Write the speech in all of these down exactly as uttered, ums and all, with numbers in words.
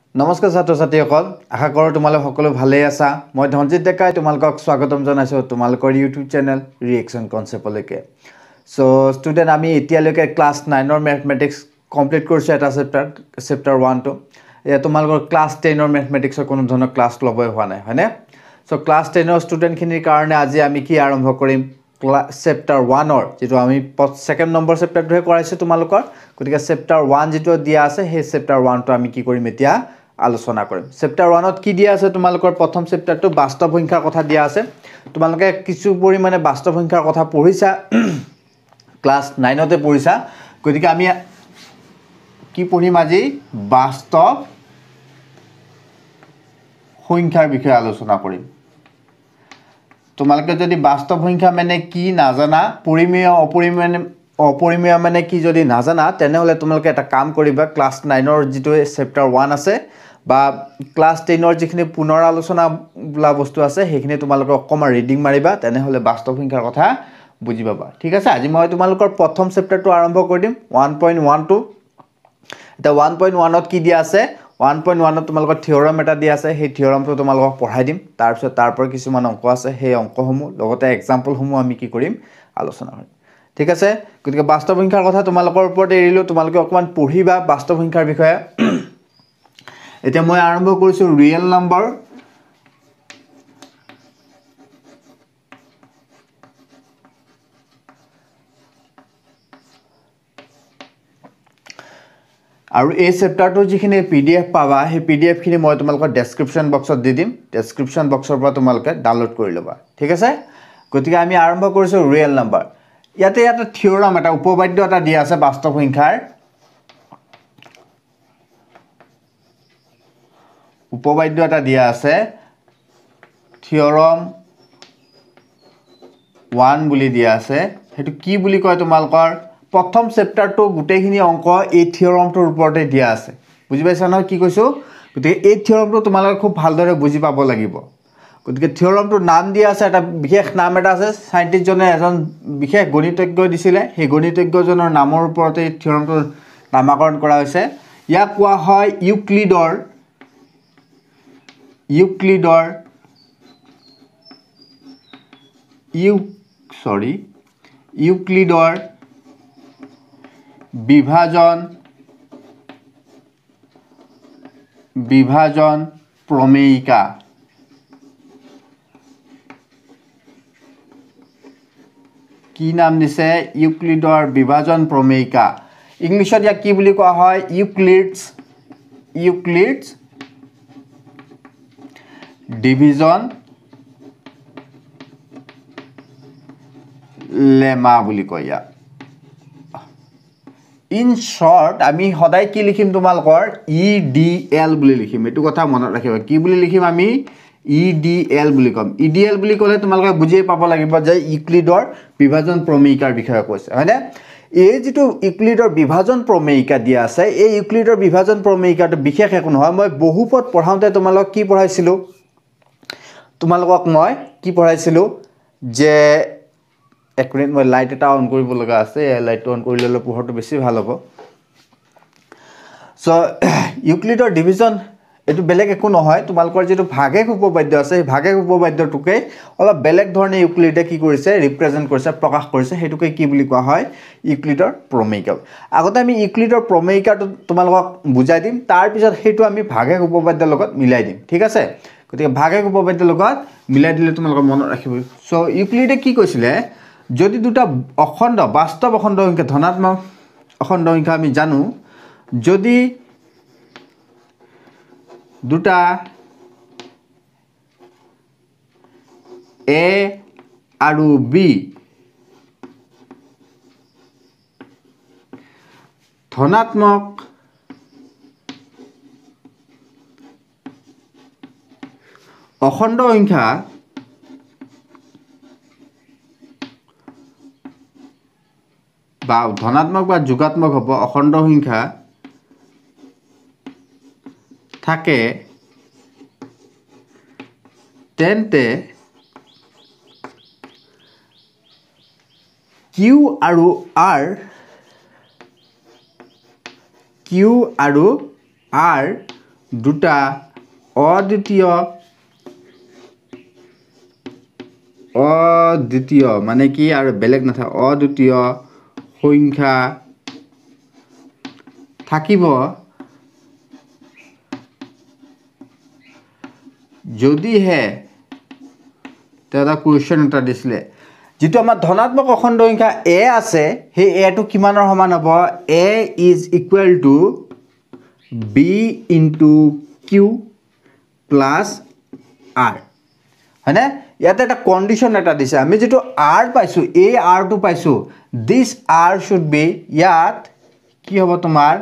নমস্কাৰ ছাত্ৰ ছাত্ৰীসকল আশা কৰোঁ তোমালোক সকলো ভালে আছা মই ধনজিত ডেকাই তোমালোকক স্বাগতম জনাইছো তোমালোকৰ ইউটিউব চেনেল ৰিএকচন কনসেপ্টলৈকে সো ষ্টুডেন্ট আমি এতিয়ালৈকে ক্লাস nine ৰ ম্যাথমেটিক্স কমপ্লিট কৰিছো এটা চেপ্টাৰ চেপ্টাৰ one টো এ তোমালোকৰ ক্লাস ten ৰ ম্যাথমেটিক্সৰ কোনো ধৰণৰ ক্লাস লবই হোৱা নাই হয়নে সো ক্লাস ten ৰ ষ্টুডেন্ট খিনিৰ কাৰণে আজি আমি কি আৰম্ভ কৰিম চেপ্টাৰ one ৰ যেটো আমি সেকেন্ড নম্বৰ চেপ্টাৰটোহে কৰাইছো তোমালোকৰ গতিকে চেপ্টাৰ one যেটো দিয়া আছে সেই চেপ্টাৰ one টো আমি কি কৰিম এতিয়া আলোচনা কৰিম চেপ্টাৰ one ত কি দিয়া আছে তোমালোকৰ প্ৰথম চেপ্টাৰটো বাস্তৱ সংখ্যাৰ কথা দিয়া আছে তোমালোকে কিছু পৰিমাণে বাস্তৱ সংখ্যাৰ কথা পঢ়িছা ক্লাস nine তে পঢ়িছা গতিকে আমি কি পঢ়িম আজি বাস্তৱ সংখ্যাৰ বিষয়ে আলোচনা কৰিম তোমালোকে যদি বাস্তৱ সংখ্যা মানে কি নাজানা পৰিমেয় অপৰিমেয় অপৰিমেয় মানে কি যদি নাজানা তেনেহলে তোমালোকে এটা কাম কৰিবা ক্লাস nine ৰ যেটো চেপ্টাৰ one আছে বা ক্লাস ten ৰ যিখিনি পুনৰ আলোচনা বলা বস্তু আছে সেইখিনি তোমালোকে অকমা ৰিডিং মাৰিবা তেনেহলে বাস্তৱ সংখ্যাৰ কথা বুজি পাবা ঠিক আছে আজি মই তোমালোকৰ প্ৰথম চেপ্টাৰটো আৰম্ভ কৰি দিম one point one two এটা one point one ত কি দিয়া আছে one point one ত তোমালোকৰ থিওৰাম এটা দিয়া আছে সেই থিওৰামটো তোমালোকক পঢ়াই দিম তাৰ পিছত তাৰ পৰা কিছুমান অংক আছে সেই অংকসমূহ লগতে এক্সাম্পলসমূহ আমি কি কৰিম আলোচনা কৰিম ঠিক আছে গতিকে বাস্তৱ সংখ্যাৰ কথা তোমালোকৰ ওপৰত এৰিলো তোমালোকে অকমান পঢ়িবা বাস্তৱ সংখ্যাৰ বিষয়ে এতিয়া মই আৰম্ভ কৰিছো ৰিয়েল নম্বৰ আৰু এই চেপ্টাৰটো যিখিনি পিডিএফ পাবা সেই পিডিএফ খিনি মই তোমালোকৰ ডেসক্ৰিপচন বক্সত দি দিম ডেসক্ৰিপচন বক্সৰ পৰা তোমালোকে ডাউনলোড কৰি লবা ঠিক আছে গতিকে আমি আৰম্ভ কৰিছো ৰিয়েল নম্বৰ ইয়াতে এটা থিওৰাম এটা উপবাদ্য এটা দিয়া আছে বাস্তৱ সংখ্যাৰ উপবাদ্য এটা দিয়া আছে থিওৰাম one বুলি দিয়া আছে হেতু কি বুলি কয় তোমালোকৰ প্ৰথম চেপ্টাৰটো গুটেখিনি অংক এই থিওৰামটোৰ ওপৰতে দিয়া আছে বুজি পাইছা ন কি কৈছো গতিকে এই থিওৰামটো তোমালোকে খুব ভালদৰে বুজি পাব লাগিব গতিকে থিওৰামটোৰ নাম দিয়া আছে এটা বিশেষ নাম এটা আছে সাইন্টিষ্ট জনে এজন বিশেষ গণিতজ্ঞ দিছিলে সেই গণিতজ্ঞজনৰ নামৰ ওপৰতে এই থিওৰামটোৰ নামকৰণ কৰা হৈছে ইয়াক কোৱা হয় ইউক্লিডৰ ইউক্লিডৰ ইউ সৰি ইউক্লিডৰ বিভাজন বিভাজন প্ৰমেয়িকা কি নাম দিছে ইউক্লিডৰ বিভাজন প্ৰমেয়িকা ইংলিশত ইয়াক কি বুলি কোৱা হয় ইউক্লিডছ ইউক্লিডছ ডিভিজন লেমা বুলি কয় ইয়াক ইন শর্ট আমি সদায় কি লিখিম তোমালকৰ ই ডি এল বুলি লিখিম এটো কথা মনত ৰাখিবা কি বুলি লিখিম আমি ই ডি এল বুলি কম ই ডি এল বুলি ক'লে তোমালকে বুজিয়ে পাব লাগিব যে ইউক্লিডৰ বিভাজন প্ৰমেয়িকাৰ বিষয়ে কৈছে হয়নে এই যেটো ইউক্লিডৰ বিভাজন প্ৰমেয়িকা দিয়া আছে এই ইউক্লিডৰ বিভাজন প্ৰমেয়িকাটো বিশেষ একো নহয় মই বহুপদ পঢ়াওতে তোমালক কি পঢ়াইছিলো তোমালকক মই কি পঢ়াইছিলো যে এক মিনিট মই লাইট এটা অন কৰিব লগা আছে এই লাইট অন কৰি ললে পোহৰটো বেছি ভাল হ'ব সো ইউক্লিডৰ ডিভিজন এটো বেলেগ একো নহয় তোমালকৰ যেটো ভাগেক উপবাদ্য আছে এই ভাগেক উপবাদ্যটোকে অলপ বেলেগ ধৰণে ইউক্লিডে কি কৰিছে ৰিপ্ৰেজেন্ট কৰিছে প্ৰকাশ কৰিছে হেতুকে কি বুলি কোৱা হয় ইউক্লিডৰ প্ৰমেয়িকা আগতে আমি ইউক্লিডৰ প্ৰমেয়িকাটো তোমালকক বুজাই দিম তাৰ পিছত হেতু আমি ভাগেক উপবাদ্যৰ লগত মিলাই দিম ঠিক আছে গতিকে ভাগেক উপবাদ্যৰ লগত মিলাই দিলে তোমালকৰ মনত ৰাখিব সো ইউক্লিডে কি কৈছিলে যদি দুটা অখণ্ড বাস্তৱ অখণ্ড সংখ্যা ধনাত্মক অখণ্ড সংখ্যা আমি জানো যদি দুটা a আৰু b ধনাত্মক অখণ্ড সংখ্যা বা ধনাত্মক বা যোগাত্মক হ'ব অখণ্ড সংখ্যা থাকে তেন্তে Q আৰু R Q আৰু R দুটা অদ্বিতীয় অদ্বিতীয় মানে কি আৰু বেলেগ নাথাকে অদ্বিতীয় সংখ্যা থাকিব যদিহে এটা কুৱেশ্যন এটা দিছিলে যেটো আমাৰ ধনাত্মক অখণ্ড সংখ্যা a আছে হে a টো কিমানৰ সমান হ'ব a is equal to b into q plus r হয়নে ইয়াতে এটা কন্ডিশন এটা দিছে আমি যেটো r পাইছো a r টো পাইছো this r should be ইয়াত কি হ'ব তোমাৰ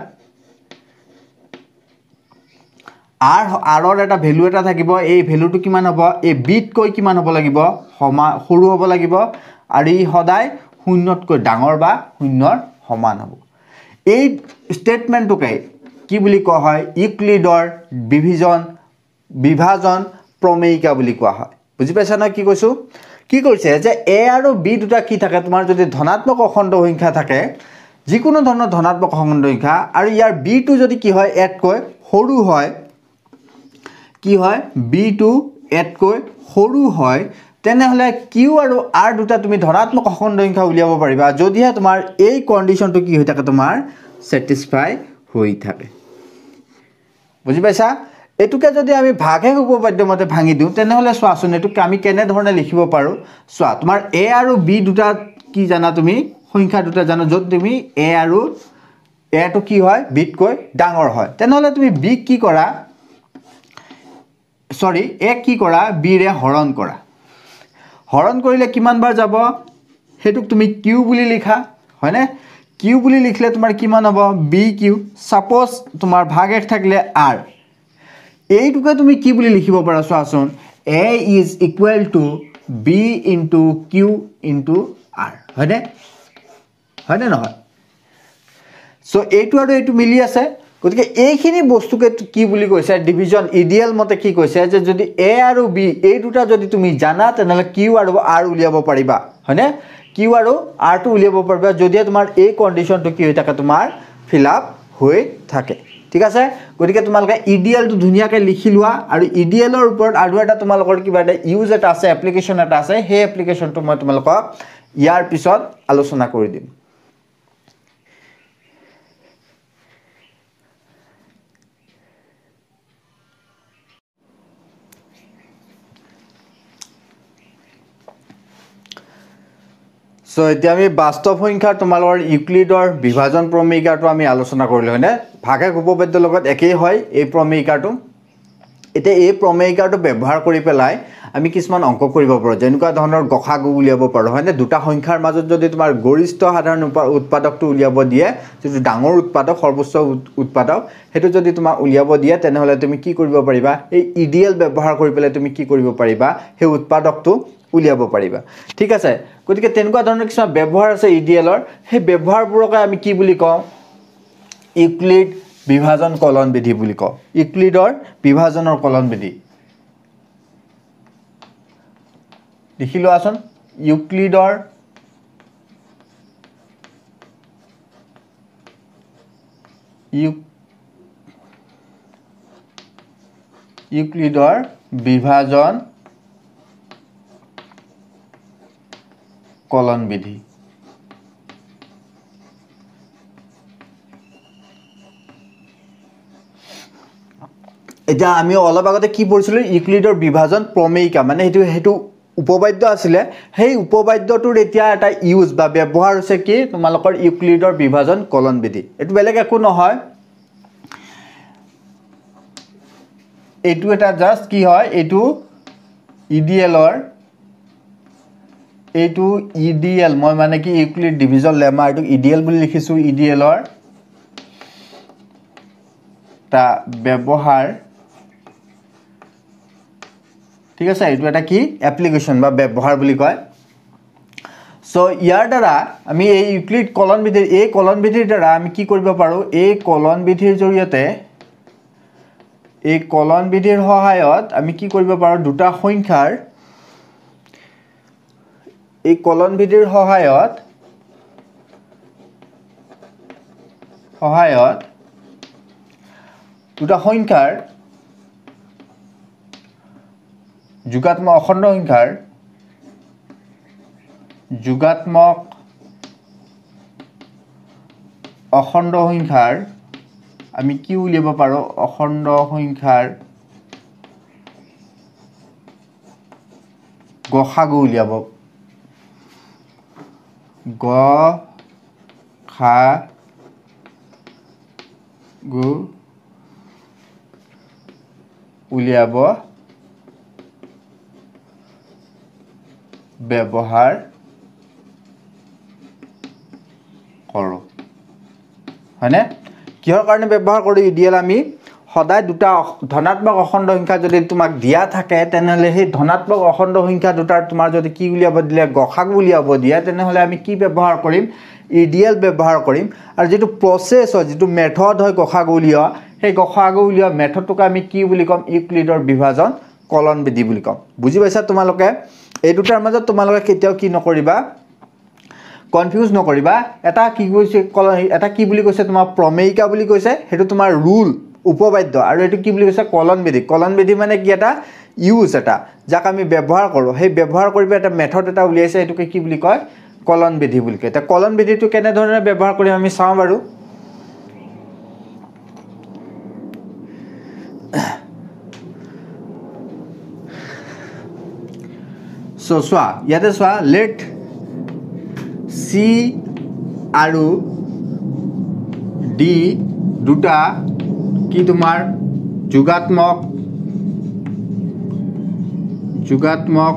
r r ৰ এটা ভ্যালু এটা থাকিব এই ভ্যালুটো কিমান হ'ব এই বিট কৈ কিমান হ'ব লাগিব সৰু হ'ব লাগিব আৰু ই সদায় শূন্যতকৈ ডাঙৰ বা শূন্যৰ সমান হ'ব এই স্টেটমেন্টটোকে কি বুলি কোৱা হয় ইউক্লিডৰ ডিভিজন বিভাজন প্ৰমেয়িকা বুলি কোৱা হয় বুজি পাইছা না কি কৈছো কি কৈছে যে a আৰু b দুটা কি থাকে তোমাৰ যদি ধনাত্মক অখণ্ড সংখ্যা থাকে যিকোনো ধৰণৰ ধনাত্মক অখণ্ড সংখ্যা আৰু ইয়াৰ b টো যদি কি হয় এট কৈ সৰু হয় কি হয় b টো এট কৈ সৰু হয় তেনেহলে q আৰু r দুটা তুমি ধনাত্মক অখণ্ড সংখ্যা উলিয়াব পাৰিবা যদিহে তোমাৰ এই কন্ডিশনটো কি হৈ থাকে তোমাৰ স্যাটিসফাই হৈ থাকে বুজি পাইছা এটুকে যদি আমি ভাগে উপপাদ্য মতে ভাঙি দিও তেনেহলে সোৱাচোন এটুকে আমি কেনে ধৰণে লিখিব পাৰো সোৱা তোমাৰ a আৰু b দুটা কি জানা তুমি সংখ্যা দুটা জানো যত তুমি a আৰু a টো কি হয় b কৈ ডাঙৰ হয় তেনেহলে তুমি b কি কৰা সৰি a কি কৰা b ৰে হৰণ কৰা হৰণ কৰিলে কিমান বাৰ যাব হেতুক তুমি q বুলি লিখা হয়নে q বুলি লিখলে তোমাৰ কিমান হ'ব bq সাপোজ তোমাৰ ভাগ এক থাকিলে r এইটুকে তুমি কি বুলি লিখিব পাৰা সোৱাচোন a is equal to b into q into r হয়নে হয়নে নহয় সো এইটো আৰু এইটো মিলি আছে গতিকে এইখিনি বস্তুকে কি বুলি কৈছে ডিভিজন ইডিয়াল মতে কি কৈছে যে যদি a আৰু b এই দুটা যদি তুমি জানা তেনেহলে q আৰু r উলিয়াব পাৰিবা হয়নে q আৰু r টো উলিয়াব পাৰিবা যদি তোমাৰ এই কন্ডিশনটো কি হৈ থাকে তোমাৰ ফিল আপ হৈ থাকে ঠিক আছে গতিকে তোমালকে ইডিয়ালটো ধুনিয়াকে লিখি লোৱা আৰু ইডিয়ালৰ ওপৰত আৰু এটা তোমালকৰ কিবা এটা ইউজ এটা আছে এপ্লিকেশন এটা আছে সেই এপ্লিকেশনটো মই তোমালকক ইয়াৰ পিছত আলোচনা কৰি দিম সো এতিয়া আমি বাস্তৱ সংখ্যাৰ তোমালৰ ইউক্লিডৰ বিভাজন প্ৰমেয়িকাটো আমি আলোচনা কৰিলো হয়নে ভাগে উপপাদ্যৰ লগত একেই হয় এই প্ৰমেয়িকাটো এতে এই প্ৰমেয়িকাটো ব্যৱহাৰ কৰি পেলাই আমি কিছুমান অংক কৰিব পাৰো যেনেকুৱা ধৰণৰ গসাগু উলিয়াব পাৰো হয়নে দুটা সংখ্যাৰ মাজত যদি তোমাৰ গৰিষ্ঠ সাধাৰণ উৎপাদকটো উলিয়াব দিয়ে যেটো ডাঙৰ উৎপাদক সৰ্বোচ্চ উৎপাদক হেতু যদি তোমাৰ উলিয়াব দিয়ে তেনেহলে তুমি কি কৰিব পাৰিবা এই ইডিয়াল ব্যৱহাৰ কৰি পেলাই তুমি কি কৰিব পাৰিবা সেই উৎপাদকটো উলিয়াব পাৰিবা ঠিক আছে গতিকে তেনেকুৱা ধৰণৰ কিছু ব্যৱহাৰ আছে ইডিয়ালৰ সেই ব্যৱহাৰবোৰকে আমি কি বুলি কওঁ ইউক্লিড বিভাজন কলন বিধি বুলি কওঁ ইউক্লিডৰ বিভাজনৰ কলন বিধি লিখিলো আসন ইউক্লিডৰ ইউক্লিডৰ বিভাজন কলন বিধি এটা আমি অলপ আগতে কি পঢ়িছিলো ইউক্লিডৰ বিভাজন প্ৰমেয়িকা মানে হেতু হেতু উপপাদ্য আছিলে সেই উপপাদ্যটোৰ এতিয়া এটা ইউজ বা ব্যৱহাৰ হৈছে কি তোমালোকৰ ইউক্লিডৰ বিভাজন কলন বিধি এটো বেলেগ একো নহয় এটো এটা জাস্ট কি হয় এটো ইডিএলৰ এটো ইডিএল মই মানে কি ইউক্লিড ডিভিজন লেমা এটো ইডিএল বুলি লিখিছো ইডিএলৰ তা ব্যৱহাৰ ঠিক আছে এটো এটা কি এপ্লিকেশন বা ব্যৱহাৰ বুলি কয় সো ইয়াৰ দ্বাৰা আমি এই ইউক্লিড কলন বিধিৰ এই কলন বিধিৰ দ্বাৰা আমি কি কৰিব পাৰো এই কলন বিধিৰ জৰিয়তে এই কলন বিধিৰ সহায়ত আমি কি কৰিব পাৰো দুটা সংখ্যাৰ এই কলন বিধিৰ সহায়ত সহায়ত দুটা সংখ্যাৰ যোগাত্মক অখণ্ড সংখ্যাৰ যোগাত্মক অখণ্ড সংখ্যাৰ আমি কি উলিয়াব পাৰো অখণ্ড সংখ্যাৰ গসাগু উলিয়াব গ খা গু উলিয়াব ব্যৱহাৰ কৰো হয়নে কিহৰ কাৰণে ব্যৱহাৰ কৰো ইডিয়েল আমি সদায় দুটা ধনাত্মক অখণ্ড সংখ্যা যদি তোমাক দিয়া থাকে তেনেহলে সেই ধনাত্মক অখণ্ড সংখ্যা দুটাৰ তোমাৰ যদি কি উলিয়াব দিলে গসাগু উলিয়াব দিয়া তেনেহলে আমি কি ব্যৱহাৰ কৰিম ইডিয়েল ব্যৱহাৰ কৰিম আৰু যেটো প্ৰসেস হয় যেটো মেথড হয় গসাগু উলিওৱা সেই গসাগু উলিওৱা মেথডটোক আমি কি বুলি কম ইউক্লিডৰ বিভাজন কলন বিধি বুলি কম বুজি পাইছা তোমালোকে এই দুটাৰ মাজত তোমালোকে কেতিয়াও কি নকৰিবা কনফিউজ নকৰিবা এটা কি কৈছে এটা কি বুলি কৈছে তোমাৰ প্ৰমেয়িকা বুলি কৈছে হেতু তোমাৰ ৰুল উপবাদ্য আৰু এটো কি বুলি কৈছে কলন বিধি কলন বিধি মানে কি এটা ইউজ এটা যাক আমি ব্যৱহাৰ কৰো সেই ব্যৱহাৰ কৰিব এটা মেথড এটা উলিয়াইছে এটোকে কি বুলি কয় কলন বিধি বুলি কয় তা কলন বিধিটো কেনে ধৰণে ব্যৱহাৰ কৰিম আমি চাও বাৰু সো সোয়া ইয়াতে সোয়া লেট সি আৰু ডি দুটা কি তোমাৰ যোগাত্মক যোগাত্মক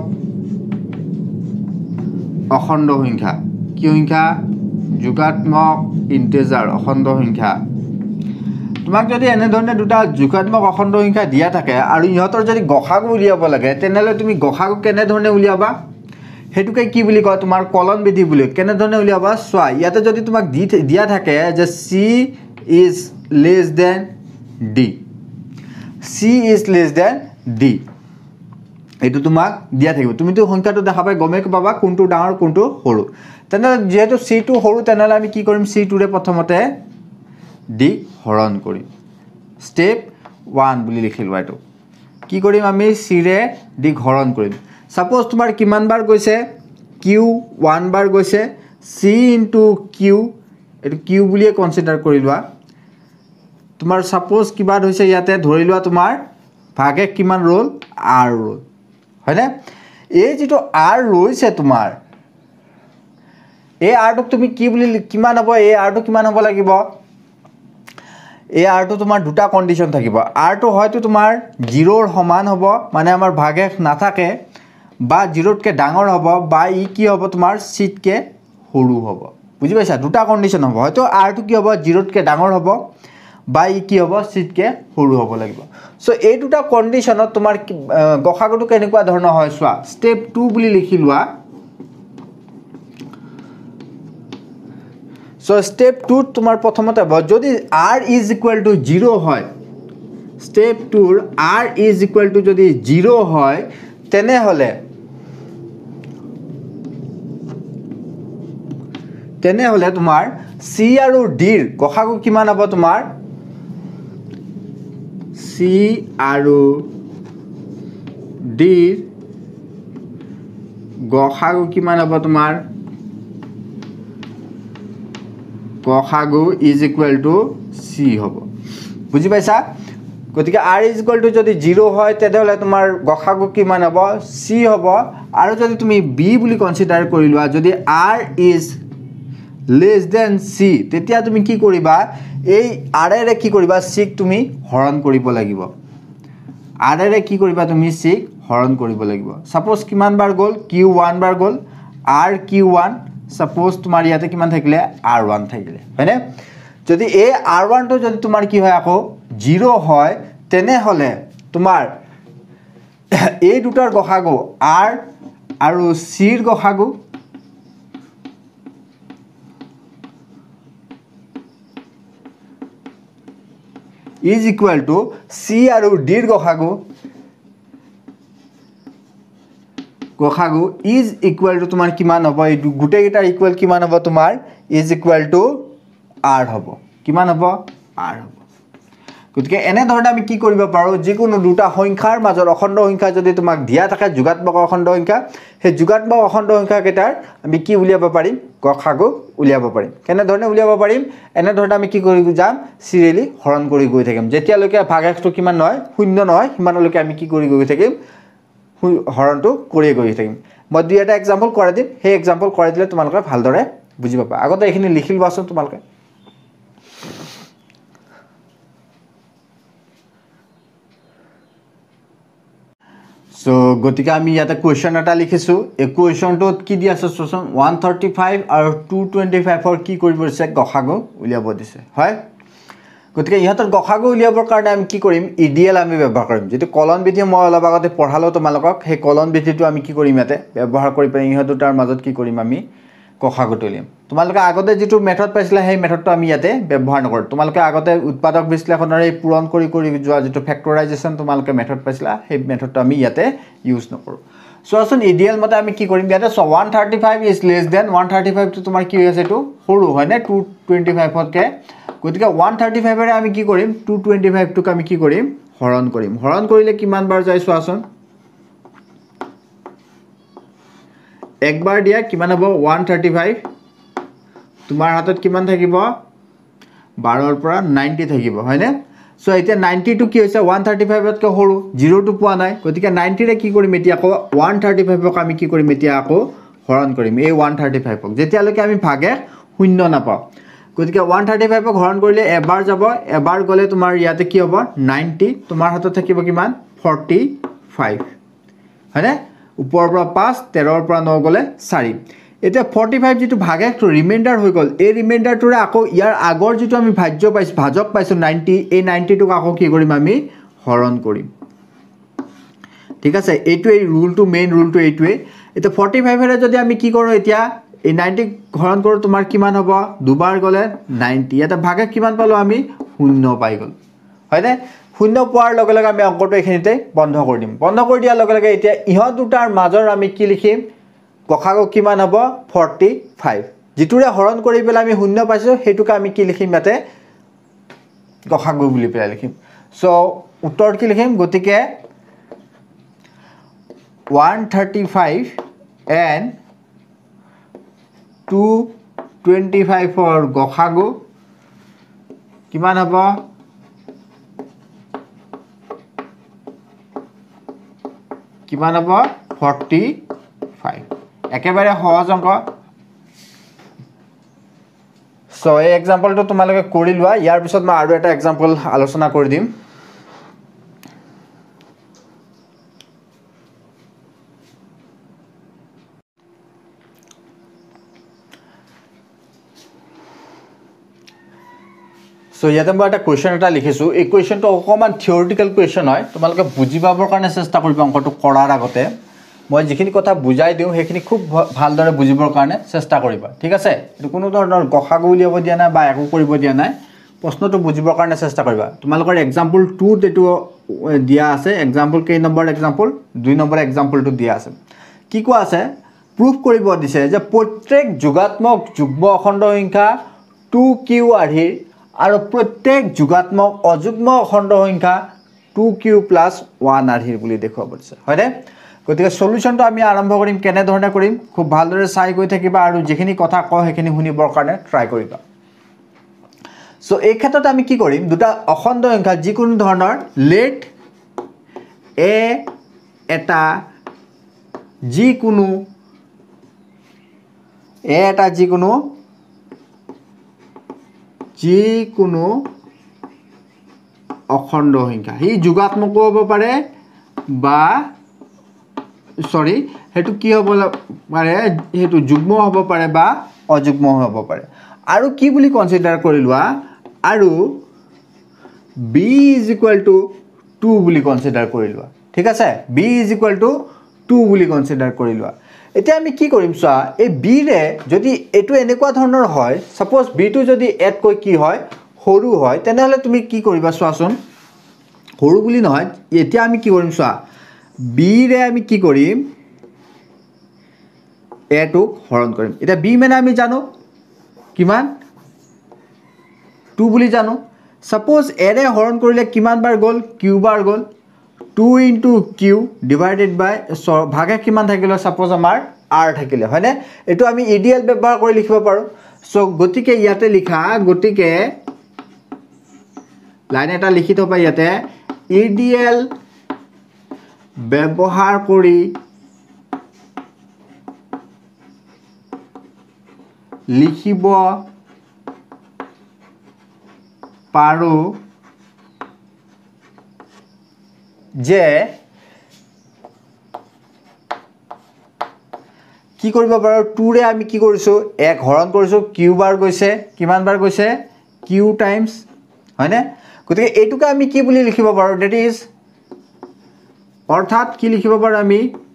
অখণ্ড সংখ্যা কি সংখ্যা যোগাত্মক ইন্টিজাৰ অখণ্ড সংখ্যা তোমাক যদি এনে ধৰণে দুটা যোগাত্মক অখণ্ড সংখ্যা দিয়া থাকে আৰু ইহতৰ যদি গসাগু উলিয়াব লাগে তেনেহলে তুমি গসাগু কেনে ধৰণে উলিয়াবা হেতুকে কি বুলি কয় তোমাৰ কলন বিধি বুলি কেনে ধৰণে উলিয়াবা সোয়া ইয়াতে যদি তোমাক দিয়া থাকে যে c is less than d c is less than d এটো তোমাক দিয়া থাকিব তুমি তো সংখ্যাটো দেখা পাই গমে পাবা কোনটো ডাঙৰ কোনটো সৰু তেনে যেহেতু সি টু সৰু তেনেহলে আমি কি কৰিম সি টু ৰে প্ৰথমতে ডি হৰণ কৰিম স্টেপ ওৱান বুলি লিখিলো এটো কি কৰিম আমি সি ৰে ডি হৰণ কৰিম সাপোজ তোমাৰ কিমান বাৰ গৈছে কিউ ওৱান বাৰ গৈছে সি ইনটু কিউ এটো কিউ বুলিয়ে কনসিডাৰ কৰিলোৱা তোমাৰ সাপোজ কিবা হৈছে ইয়াতে ধৰি লোৱা তোমাৰ ভাগে কিমান ৰোল আৰ ৰোল হয়নে এই যেটো আৰ ৰৈছে তোমাৰ এই আৰটো তুমি কি বুলি কিমান হ'ব এই আৰটো কিমান হ'ব লাগিব এই আৰটো তোমাৰ দুটা কন্ডিশন থাকিব আৰটো হয়তো তোমাৰ জিৰ' ৰ সমান হ'ব মানে আমাৰ ভাগে নাথাকে বা জিৰ' তকে ডাঙৰ হ'ব বা ই কি হ'ব তোমাৰ সিতকে সৰু হ'ব বুজি পাইছা দুটা কন্ডিশন হ'ব হয়তো আৰটো কি হ'ব জিৰ' তকে ডাঙৰ হ'ব বা ই কি হ'ব সিতকে সৰু হ'ব লাগিব সো এই দুটা কন্ডিশনত তোমাৰ গসাগুটো কেনেকুৱা ধৰণৰ হয় সোৱা স্টেপ টু বুলি লিখি লোৱা সো স্টেপ টু তোমাৰ প্ৰথমতে হ'ব যদি r is equal to zero হয় step two r is equal to যদি zero হয় তেনে হলে তেনে হলে তোমাৰ c আৰু d ৰ গসাগু কিমান হ'ব তোমাৰ c আৰু d ৰ গসাগু কিমান হ'ব তোমাৰ গসাগু is equal to c হ'ব বুজি পাইছা গতিকে r is equal to যদি zero হয় তেতিয়াহলে তোমাৰ গসাগু কিমান হ'ব c হ'ব আৰু যদি তুমি b বুলি কনসিডাৰ কৰি লোৱা যদি r is less than c তেতিয়া তুমি কি কৰিবা এই r এৰে কি কৰিবা c ক তুমি হৰণ কৰিব লাগিব r এৰে কি কৰিবা তুমি c ক হৰণ কৰিব লাগিব সাপোজ কিমান বাৰ গল q ওৱান বাৰ গল r q ওৱান সাপোজ তোমাৰ ইয়াতে কিমান থাকিলে r ওৱান থাকিলে হয়নে যদি এই r ওৱান তো যদি তোমাৰ কি হয় আকৌ জিৰ' হয় তেনে হলে তোমাৰ এই দুটাৰ গসাগু r আৰু c ৰ গসাগু is equal to c আৰু d ৰ গসাগু গসাগু is equal to তোমাৰ কিমান হ'ব এই গুটেই গিটাৰ ইকুৱেল কিমান হ'ব তোমাৰ is equal to r হ'ব কিমান হ'ব r হ'ব গতিকে এনে ধৰণে আমি কি কৰিব পাৰোঁ যিকোনো দুটা সংখ্যাৰ মাজৰ অখণ্ড সংখ্যা যদি তোমাক দিয়া থাকে যোগাত্মক অখণ্ড সংখ্যা সেই যোগাত্মক অখণ্ড সংখ্যা কেইটাৰ আমি কি উলিয়াব পাৰিম গসাগু উলিয়াব পাৰিম কেনে ধৰণে উলিয়াব পাৰিম এনে ধৰণে আমি কি কৰি যাম সিৰিয়ালি হৰণ কৰি গৈ থাকিম যেতিয়ালৈকে ভাগাকাৰটো কিমান নহয় শূন্য নহয় সিমানলৈকে আমি কি কৰি গৈ থাকিম হৰণটো কৰি গৈ থাকিম মই দুই এটা এক্সাম্পল কৰাই দিম সেই এক্সাম্পল কৰাই দিলে তোমালোকে ভালদৰে বুজি পাবা আগতে এইখিনি লিখি লোৱাচোন তোমালোকে So, গতিকে আমি ইয়াতে কোৱেশ্চন এটা লিখিছো এই কোৱেশ্চনটোত কি দি আছে চোন one thirty-five আৰু two twenty-five ৰ কি কৰিব দিছে গসাগু উলিয়াব দিছে হয় গতিকে ইহঁতৰ গসাগু উলিয়াবৰ কাৰণে আমি কি কৰিম ইডিএল আমি ব্যৱহাৰ কৰিম যেটো কলন বিধি মই অলপ আগতে পঢ়ালো তোমালোকক সেই কলন বিধিটো আমি কি কৰিম ইয়াতে ব্যৱহাৰ কৰি পাই ইহঁত দুটাৰ মাজত কি কৰিম আমি গসাগুটো উলিয়াম তোমালোকে আগতে যেটো মেথড পাইছিলা সেই মেথডটো আমি ইয়াতে ব্যৱহাৰ নকৰো তোমালোকে আগতে উৎপাদক বিশ্লেষণৰ এই পূৰণ কৰি কৰি যোৱা যেটো ফেক্টৰাইজেচন তোমালোকে মেথড পাইছিলা সেই মেথডটো আমি ইয়াতে ইউজ নকৰো সো আসুন ইডিএল মতে আমি কি কৰিম ইয়াতে one thirty-five is less than one thirty-five তো তোমাৰ কি হৈছে এটো সৰু হয় না two twenty-five তকে গতিকে one thirty-five এৰে আমি কি কৰিম two twenty-five টোক আমি কি কৰিম হৰণ কৰিম হৰণ কৰিলে কিমান বাৰ যায় চোৱাচোন একবাৰ দিয়া কিমান হ'ব one thirty-five তোমাৰ হাতত কিমান থাকিব twelve ৰ পৰা ninety থাকিব হয়নে সো এতিয়া ninety টো কি হৈছে one thirty-five তকৈ সৰু zero টো পোৱা নাই গতিকে ninety ৰে কি কৰিম এতিয়া আকৌ one thirty-five ক আমি কি কৰিম এতিয়া আকৌ হৰণ কৰিম এই one thirty-five ক যেতিয়ালৈকে আমি ভাগে শূন্য নাপাও গতিকে one thirty-five ক হৰণ কৰিলে এবাৰ যাব এবাৰ গলে তোমাৰ ইয়াতে কি হ'ব ninety তোমাৰ হাতত থাকিব কিমান forty-five হয়নে উপৰৰ পৰা five thirteen ৰ পৰা nine গলে four এতিয়া forty-five যেটো ভাগটো ৰিমাইন্ডাৰ হৈ গল এই ৰিমাইন্ডাৰটোৰে আকৌ ইয়াৰ আগৰ যেটো আমি ভাজ্য পাইছো ভাজক পাইছো ninety এই ninety টোক আকৌ কি কৰিম আমি হৰণ কৰিম ঠিক আছে এইটো এই ৰুলটো মেইন ৰুলটো এইটোৱে এতিয়া forty-five এৰে যদি আমি কি কৰো এতিয়া এই ninety হৰণ কৰো তোমাৰ কিমান হ'ব দুবাৰ গলে ninety এটা ভাগে কিমান পালো আমি শূন্য পাই গল হয়নে শূন্য পোৱাৰ লগে লগে আমি অংকটো এখিনিতে বন্ধ কৰি দিম বন্ধ কৰি দিয়াৰ লগে লগে এতিয়া ইহত দুটাৰ মাজৰ আমি কি লিখিম গসাগু কিমান হ'ব forty-five যেটোৰে হৰণ কৰি পেলাই আমি শূন্য পাইছো হেতুকা আমি কি লিখিম ইয়াতে গসাগু বুলি পেলাই লিখিম সো উত্তৰ কি লিখিম গতিকে one thirty-five and two twenty-five for গসাগু কিমান হ'ব কিমান হ'ব forty-five একেবাৰে সহজ অংক সো এই এক্সাম্পলটো তোমালোকে কৰি লোৱা ইয়াৰ পিছত মই আৰু এটা এক্সাম্পল আলোচনা কৰি দিম সো ইয়াতে মই এটা কোৱেশ্চন এটা লিখিছো এই কোৱেশ্চনটো অকমান থিওৰিটিক্যাল কোৱেশ্চন হয় তোমালোকে বুজি পাবৰ কাৰণে চেষ্টা কৰিবা অংকটো কৰাৰ আগতে মই যিখিনি কথা বুজাই দিও হেখিনি খুব ভালদৰে বুজিবৰ কাৰণে চেষ্টা কৰিবা ঠিক আছে এটো কোনো ধৰণৰ গসাগু উলিয়াব দিয়া নাই বা একো কৰিব দিয়া নাই প্ৰশ্নটো বুজিবৰ কাৰণে চেষ্টা কৰিবা তোমালোকৰ এক্সাম্পল two এটো দিয়া আছে এক্সাম্পল কেই নম্বৰ এক্সাম্পল two নম্বৰ এক্সাম্পলটো দিয়া আছে কি কোৱা আছে প্ৰুফ কৰিব দিছে যে প্ৰত্যেক যোগাত্মক যুগ্ম অখণ্ড সংখ্যা two q আঢ়িৰ আৰু প্ৰত্যেক যোগাত্মক অযুগ্ম অখণ্ড সংখ্যা two q plus one আঢ়িৰ বুলি দেখুৱাব দিছে হয়নে গতিকে সলিউশনটো আমি আৰম্ভ কৰিম কেনে ধৰণে কৰিম খুব ভালদৰে চাই গৈ থাকিবা আৰু যেখিনি কথা ক হেখিনি শুনিবৰ কাৰণে ট্ৰাই কৰিবা সো এই ক্ষেত্ৰত আমি কি কৰিম দুটা অখণ্ড সংখ্যা যিকোনো ধৰণৰ লেট এ এটা যিকোনো এ এটা যিকোনো যিকোনো অখণ্ড সংখ্যা হি যোগাত্মক হ'ব পাৰে বা সৰি হেতু কি হ'ব পাৰে হেতু যুগ্ম হ'ব পাৰে বা অযুগ্ম হ'ব পাৰে আৰু কি বুলি কনসিডাৰ কৰি লোৱা আৰু b = two বুলি কনসিডাৰ কৰি লোৱা ঠিক আছে b = two বুলি কনসিডাৰ কৰি লোৱা এতিয়া আমি কি কৰিম চোৱা এই b ৰে যদি এটো এনেকুৱা ধৰণৰ হয় সাপোজ b টো যদি এট কৈ কি হয় সৰু হয় তেনেহলে তুমি কি কৰিবা চোৱাচোন সৰু বুলি নহয় এতিয়া আমি কি কৰিম চোৱা b ৰে আমি কি কৰিম a টোক হৰণ কৰিম এটা b মানে আমি জানো কিমান two বুলি জানো সাপোজ এৰে হৰণ কৰিলে কিমান বাৰ গ'ল কিউ বাৰ গ'ল two into q divided by so ভাগে কিমান থাকিলে সাপোজ আমাৰ r থাকিলে হয়নে এটো আমি ইডিএল ব্যৱহাৰ কৰি লিখিব পাৰো সো গতিকে ইয়াতে লিখা গতিকে লাইন এটা লিখি থবা ইয়াতে ইডিএল ব্যৱহাৰ কৰি লিখিব পাৰো যে কি কৰিব পাৰো two ৰে আমি কি কৰিছো এক হৰণ কৰিছো q বাৰ গৈছে কিমান বাৰ গৈছে q টাইমছ হয়নে গতিকে এটুকা আমি কি বুলি লিখিব পাৰো দ্যাট ইজ অৰ্থাৎ কি লিখিব পাৰো আমি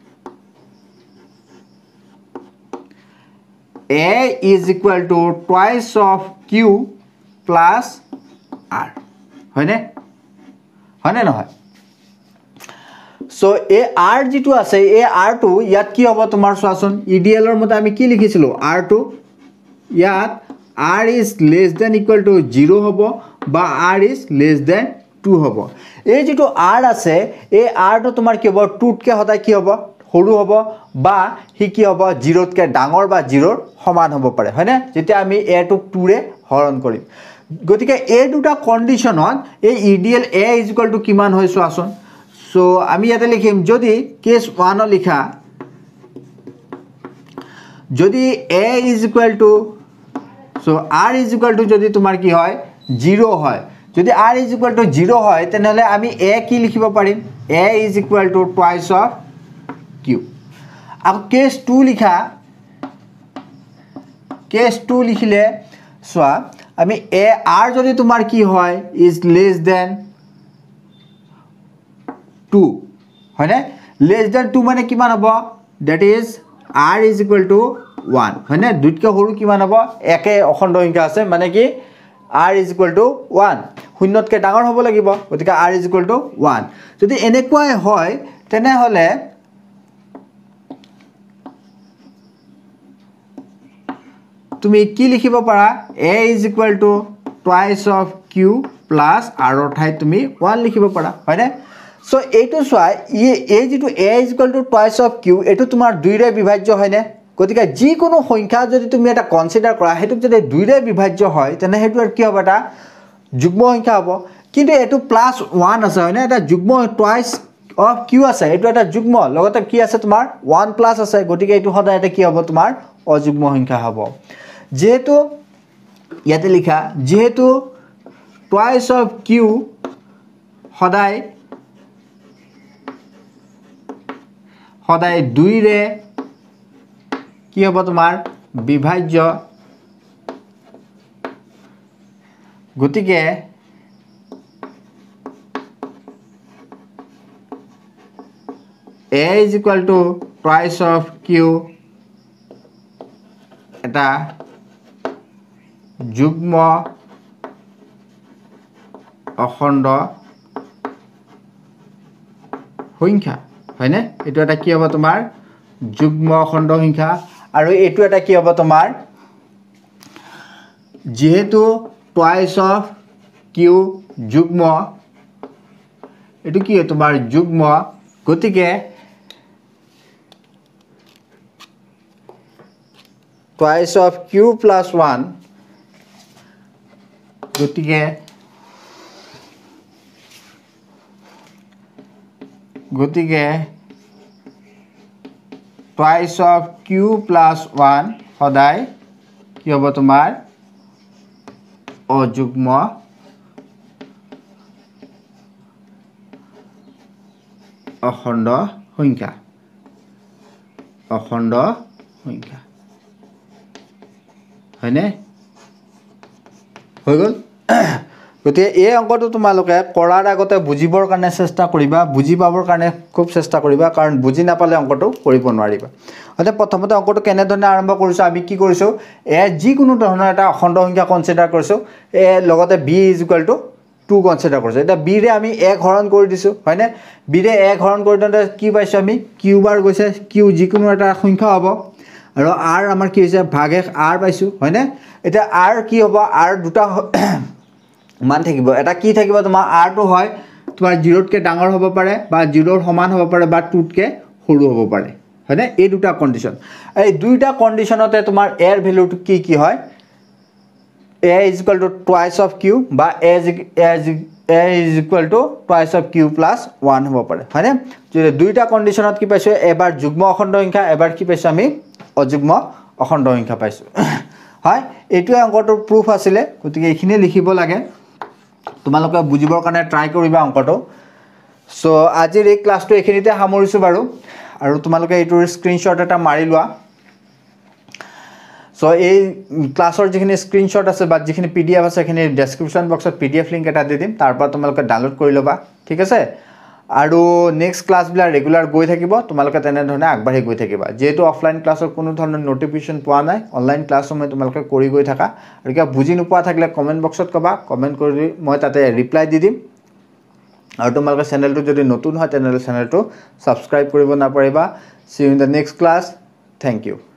a is equal to twice of q plus r হয়নে হয়নে নহয় সো এ r যেটো আছে এ r টো ইয়াত কি হ'ব তোমাৰ সোৱাচোন ইডিএল ৰ মতে আমি কি লিখিছিলো r টো ইয়াত r is less than equal to zero হ'ব বা r is less than two হ'ব এই যেটো r আছে এই r টো তোমাৰ কি হ'ব two কে হদাই কি হ'ব সৰু হ'ব বা হি কি হ'ব zero কে ডাঙৰ বা zero সমান হ'ব পাৰে হয়নে যেতিয়া আমি a টো two ৰে হৰণ কৰিম গতিকে এই দুটা কন্ডিশনত এই EDL a is equal to কিমান হয় সোৱাচোন সো আমি ইয়াতে লিখিম যদি কেস one লিখা যদি a is equal to so r is equal to যদি তোমাৰ কি হয় zero হয় যদি r is equal to zero হয় তেনেহলে আমি a কি লিখিব পাৰিম a is equal to twice of q আৰু কেস two লিখা কেস two লিখিলে সোৱা আমি a r যদি তোমাৰ কি হয় is less than two হয়নে less than two মানে কিমান হ'ব that is r is equal to one হয়নে দুইতকে সৰু কিমান হ'ব একে অখণ্ড সংখ্যা আছে মানে কি r is equal to one শূন্যতকে ডাঙৰ হ'ব লাগিব গতিকে r is equal to one যদি এনেকুৱাই হয় তেনেহলে তুমি কি লিখিব পাৰা a is equal to twice of q plus r ৰ ঠাইত তুমি one লিখিব পাৰা হয়নে সো এইটো সোৱা এই যেটো a is equal to twice of q এটো তোমাৰ দুই ৰে বিভাজ্য হয়নে গতিকে যি কোনো সংখ্যা যদি তুমি এটা কনসিডাৰ কৰা হেতু যদি দুই ৰে বিভাজ্য হয় তেনে হেতু কি হ'ব এটা যুগ্ম সংখ্যা হ'ব কিন্তু এটো প্লাস one আছে হয়নে এটা যুগ্ম twice of q আছে এটো এটা যুগ্ম লগতে কি আছে তোমাৰ one প্লাস আছে গতিকে এটো হদা এটা কি হ'ব তোমাৰ অযুগ্ম সংখ্যা হ'ব যেহেতু ইয়াতে লিখা যেহেতু twice of q হদাই হদাই দুই ৰে কি হ'ব তোমাৰ বিভাজ্য গতিকে a is equal to twice of q এটা যুগ্ম অখণ্ড সংখ্যা হয়নে এটো এটা কি হ'ব তোমাৰ যুগ্ম অখণ্ড সংখ্যা আৰু এটো এটা কি হ'ব তোমাৰ যেহেতু twice of q যুগ্ম এটো কি তোমাৰ যুগ্ম গতিকে twice of q plus one গতিকে গতিকে twice of q plus one সদায় কি হ'ব তোমাৰ অযুগ্ম অখণ্ড সংখ্যা অখণ্ড সংখ্যা হয়নে হৈ গ'ল গতিকে এই অংকটো তোমালোকে কৰাৰ আগতে বুজিবৰ কাৰণে চেষ্টা কৰিবা বুজি পাবৰ কাৰণে খুব চেষ্টা কৰিবা কাৰণ বুজি নাপালে অংকটো কৰিব নোৱাৰিবা অতে প্ৰথমতে অংকটো কেনে ধৰণে আৰম্ভ কৰিছো আমি কি কৰিছো এ যি কোনো ধৰণৰ এটা অখণ্ড সংখ্যা কনসিডাৰ কৰিছো এ লগতে b = two কনসিডাৰ কৰিছো এটা b ৰে আমি এক হৰণ কৰি দিছো হয়নে b ৰে এক হৰণ কৰি দিওঁতে কি পাইছো আমি q বাৰ গৈছে q যি কোনো এটা সংখ্যা হ'ব আৰু r আমাৰ কি হৈছে ভাগে r পাইছো হয়নে এটা r কি হ'ব r দুটা মান থাকিব এটা কি থাকিব তোমাৰ r টো হয় তোমাৰ zero তকে ডাঙৰ হ'ব পাৰে বা zero ৰ সমান হ'ব পাৰে বা two তকে সৰু হ'ব পাৰে হয়নে এই দুটা কন্ডিশন এই দুইটা কন্ডিশনতে তোমাৰ a ৰ ভ্যালুটো কি কি হয় a is equal to twice of q বা a is a is equal to twice of q plus one হ'ব পাৰে হয়নে যদি দুইটা কন্ডিশনত কি পাইছো এবাৰ যুগ্ম অখণ্ড সংখ্যা এবাৰ কি পাইছো আমি অযুগ্ম অখণ্ড সংখ্যা পাইছো হয় এটো অংকটোৰ প্ৰুফ আছিল গতিকে এইখিনি লিখিব লাগে তোমালোকে বুজিবৰ কাৰণে ট্ৰাই কৰিবা অংকটো সো আজিৰ এই ক্লাসটো এখিনিতে সামৰিছো বাৰু আৰু তোমালোকে এইটোৰ স্ক্ৰিনশ্বট এটা মাৰি লোৱা সো এই ক্লাসৰ যিখিনি স্ক্ৰিনশ্বট আছে বা যিখিনি পিডিএফ আছে এখিনি ডেসক্ৰিপচন বক্সত পিডিএফ লিংক এটা দি দিম তাৰ পৰা তোমালোকে ডাউনলোড কৰি লবা ঠিক আছে আৰু নেক্সট ক্লাস বিলা ৰেগুলাৰ গৈ থাকিব তোমালোকে তেনে ধৰণে আগবাঢ়ি গৈ থাকিবা যেটো অফলাইন ক্লাসৰ কোনো ধৰণৰ নোটিফিকেশন পোৱা নাই অনলাইন ক্লাস মই তোমালোকে কৰি গৈ থাকা আৰু কিবা বুজি নোপোৱা থাকিলে কমেন্ট বক্সত কবা কমেন্ট কৰি মই তাতে ৰিপ্লাই দি দিম আৰু তোমালোকে চেনেলটো যদি নতুন হয় তেনে চেনেলটো সাবস্ক্ৰাইব কৰিব নাপাৰিবা see in the next class thank U